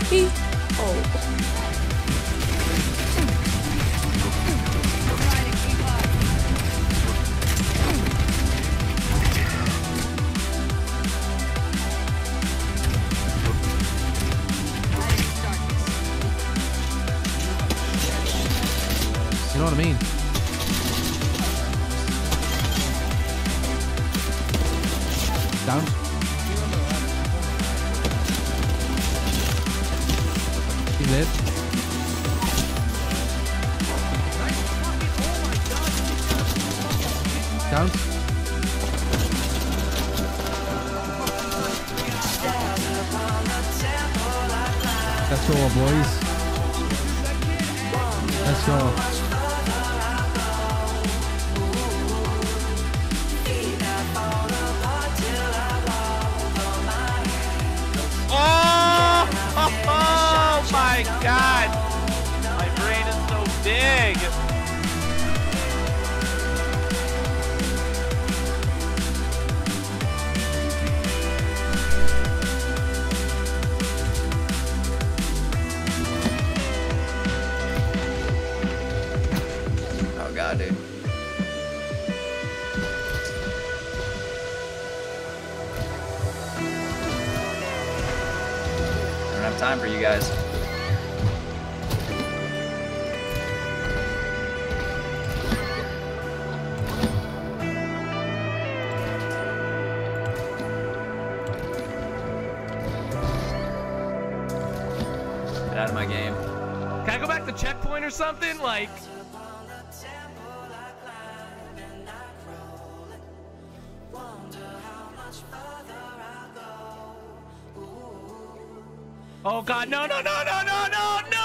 You know what I mean? Down. He's lit. Down. Let's go, boys. Let's go. Oh my God! My brain is so big. Oh God, dude. I don't have time for you guys. Get out of my game. Can I go back to checkpoint or something? Like. Oh God, no, no, no, no, no, no, no!